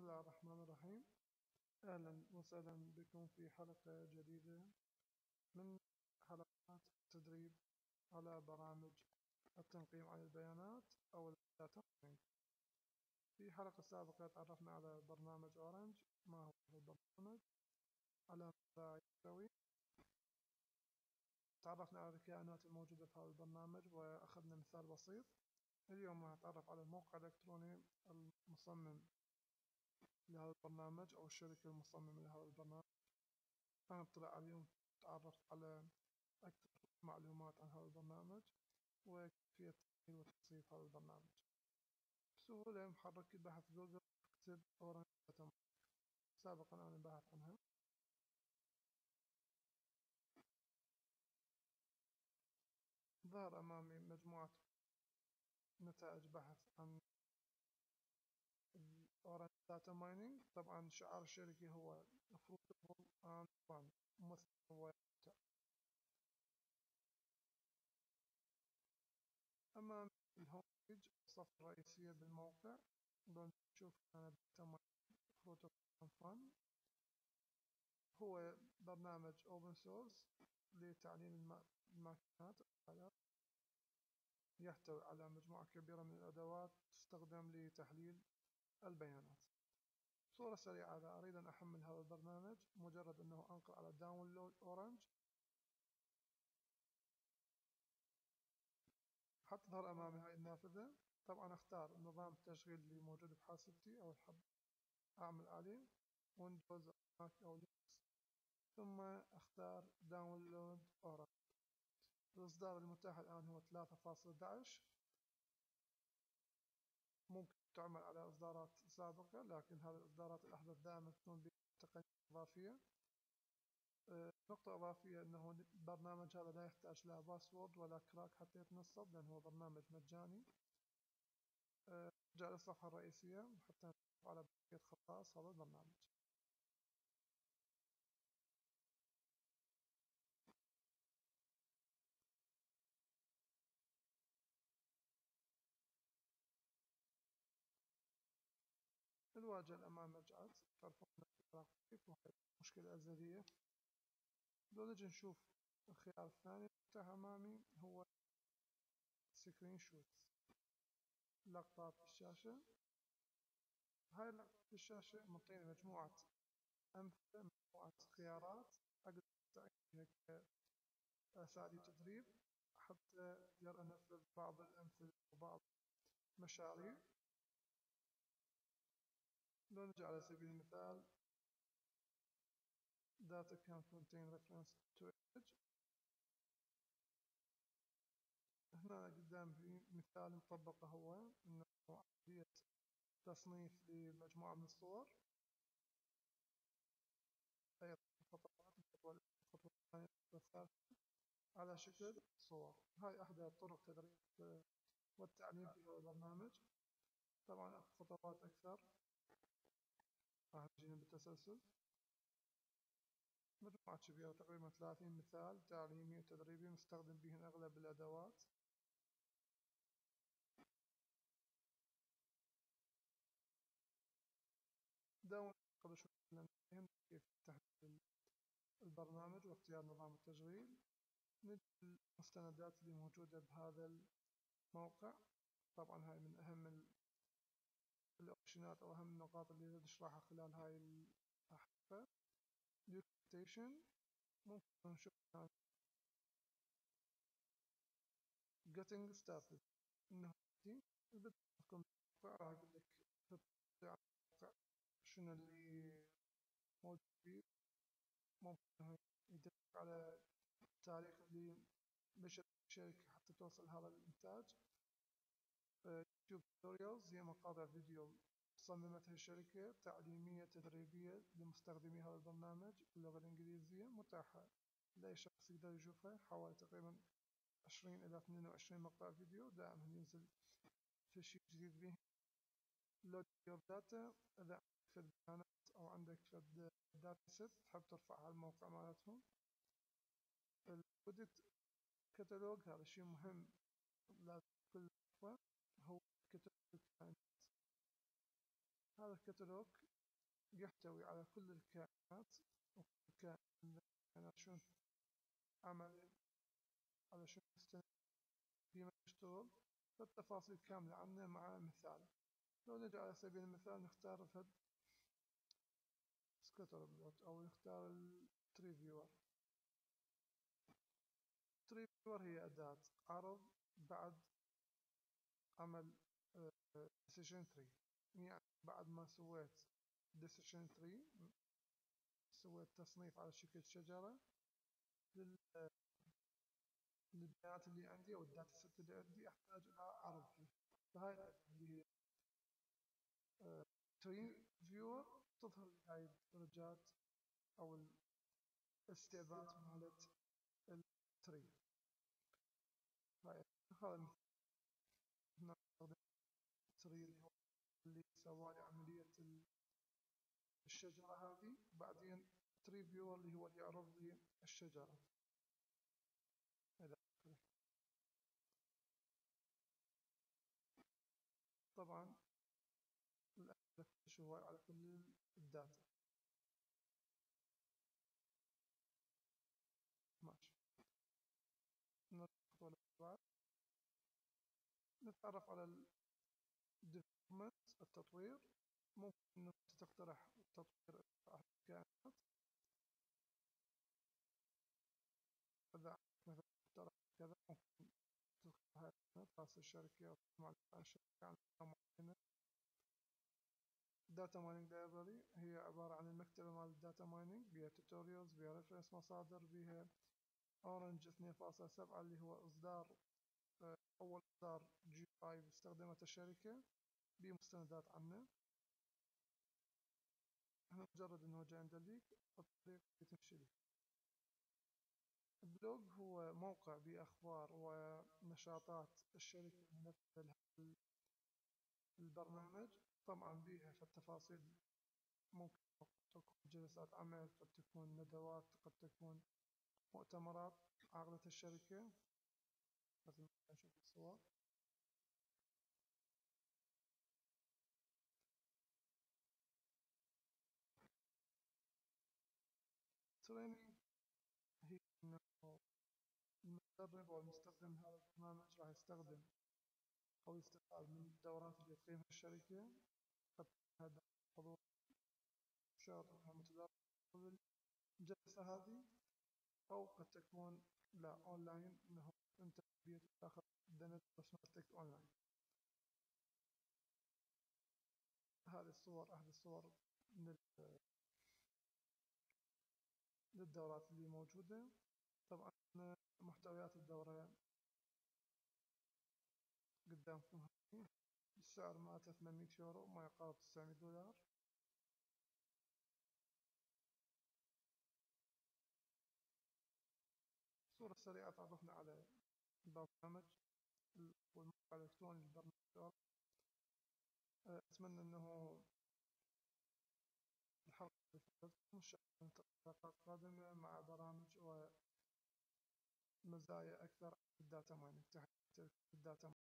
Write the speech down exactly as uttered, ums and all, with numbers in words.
الله الرحمن الرحيم. أهلا وسهلا بكم في حلقة جديدة من حلقات التدريب على برامج التنقيم عن البيانات أو الداتا مايننج. في حلقة سابقة تعرفنا على برنامج أورنج، ما هو البرنامج، على ماذا يحتوي، تعرفنا على الكائنات الموجودة في هذا البرنامج وأخذنا مثال بسيط. اليوم نتعرف على الموقع الإلكتروني المصمم لهذا البرنامج أو الشركة المصممة لهذا البرنامج. نطلع اليوم نتعرف على أكثر معلومات عن هذا البرنامج وكيفية تحميل وتصنيف هذا البرنامج. بسهولة محرك بحث جوجل اكتب أورنج داتا مايننج، سابقا أنا بحث عنها. ظهر أمامي مجموعة نتائج بحث عن أورنج داتا مايننج. طبعا شعار الشركة هو fruitful and fun، مثمر وممتع. أمام الهوم بيج الصفحة الرئيسية بالموقع، بنشوف أنا داتا مايننج fruitful and fun هو برنامج open source لتعليم الماكينات والآلات، يحتوي على مجموعة كبيرة من الأدوات تستخدم لتحليل البيانات. صورة سريعة، إذا أريد أن أحمل هذا البرنامج مجرد أنه أنقر على داونلود أورنج حتظهر أمامي هاي النافذة. طبعا أختار نظام التشغيل اللي موجود بحاسبتي أو الحب أعمل عليه ويندوز أو ماك أو لينكس، ثم أختار داونلود أورنج. الإصدار المتاح الآن هو ثلاثة فاصلة إحدى عشر. ممكن تعمل على إصدارات سابقة، لكن هذه الإصدارات الأحدث دائما تكون بتقنية إضافية. أه نقطة إضافية أنه البرنامج هذا لا يحتاج لا باسورد ولا كراك حتى يتنصب، لأنه هو برنامج مجاني. أه نرجع للصفحة الرئيسية حتى نتعرف على بقية خصائص هذا البرنامج. الواجهة الأمام رجعت، تعرفون كيف وهي مشكلة أزلية. لو نجي نشوف الخيار الثاني المتاح أمامي هو سكرين شوت، لقطات الشاشة. هاي اللقطات الشاشة معطيني مجموعة أمثلة، مجموعة خيارات أقدر أستعين بها كأساليب تدريب حتى أقدر أنفذ بعض الأمثلة وبعض المشاريع. لو نجي على سبيل المثال data can contain reference to image، هنا قدام في مثال مطبقة، هو إنه عملية تصنيف لمجموعة من الصور، أي خطوات الخطوة الثانية والثالثة على شكل صور. هاي أحدى طرق تدريب والتعليم في هذا البرنامج. طبعا خطوات أكثر راح نجينا بالتسلسل. مجموعة كبيرة تقريبا ثلاثين مثال تعليمي وتدريبي نستخدم بهن أغلب الأدوات. داون قبل شوي تكلمنا كيف تحميل البرنامج واختيار نظام التشغيل. نجي المستندات اللي موجودة بهذا الموقع. طبعا هاي من أهم الأوبشنات أو أهم النقاط اللي نشرحها خلال هاي الحلقة. documentation، ممكن نشوف getting started، إنه بدأ تكون موقع راح أقول لك تطلع موقع شنو اللي موجود فيه. ممكن يدلك على التاريخ اللي مشت الشركة حتى توصل هذا الإنتاج. يوتيوب توتوريالز هي مقاطع فيديو صممتها الشركة تعليمية تدريبية لمستخدمي هذا البرنامج باللغة الإنجليزية، متاحة لأي شخص يقدر يشوفها. حوالي تقريبا عشرين إلى اثنين وعشرين مقطع فيديو دائما ينزل في شيء جديد به. لود يور داتا، إذا عندك فد بيانات أو عندك فد داتا سيت تحب ترفعها على الموقع مالتهم. البرودكت كتالوج هذا شيء مهم لازم كل فترة، هو كتالوج الكائنات. هذا الكتالوج يحتوي على كل الكائنات، وكل كائنات شنو عمل على شنو يستند فيما يشتغل، فالتفاصيل كاملة عنه مع مثال. لو نجي على سبيل المثال نختار فد سكتر بلوت أو نختار التري فيور. التري فيور هي أداة عرض بعد عمل ديسيشن تري، يعني بعد ما سويت ديسيشن تري سويت تصنيف على شكل شجرة للبيانات اللي عندي أو الداتا ست اللي عندي، أحتاج إلى عرض فيه. فهاي الأداة اللي هي تري فيور تظهر لي هاي الدرجات أو الاستعداد مالت التري. هذا مثال هنا نستخدم التري اللي هو اللي سوالي عملية الشجرة هذه، بعدين تري فيور اللي هو اللي يعرض لي الشجرة. طبعا الأداة شو على كل الداتا. ماشي، نخطو للبعض نتعرف على ال development التطوير. ممكن إنك تقترح تطوير أحد الكائنات، إذا مثلا تقترح كذا ممكن تدخل هاي خاصة الشركة أو مع الشركة عن معينة. داتا مايننج لايبراري هي عبارة عن المكتبة مال الداتا مايننج، بيها توتوريالز، بيها ريفرنس مصادر، بيها اورنج اثنين فاصلة سبعة اللي هو إصدار أول إصدار جي آي استخدمته الشركة بمستندات عنه. احنا مجرد انه جاي عند الليك الطريق تمشي له. البلوج هو موقع بأخبار ونشاطات الشركة الممثلة لهذا البرنامج. طبعا بيها في التفاصيل ممكن تكون جلسات عمل، قد تكون ندوات، قد تكون مؤتمرات عقدة الشركة. لازم نشوف الصور. تريننج هي انه المدرب او المستخدم هذا البرنامج راح يستخدم او يستفاد من الدورات اللي تقيمها الشركة. قد هذا حضور شهر متدرب قبل الجلسة هذه، أو قد تكون لا أونلاين، إنه أنت بيت تاخذ الدرس مالتك أونلاين. هذه الصور أحد الصور من للدورات اللي موجودة. طبعا محتويات الدورة قدامكم هذه. السعر مالته ثمانمية يورو، ما يقارب تسعمية دولار. صورة سريعة تعرفنا على البرنامج والموقع الإلكتروني للبرنامج. أتمنى أنه الحلقة اللي فاتت مشاهدة حلقات قادمة مع برامج ومزايا أكثر في الداتا مايننج، تحديد الداتا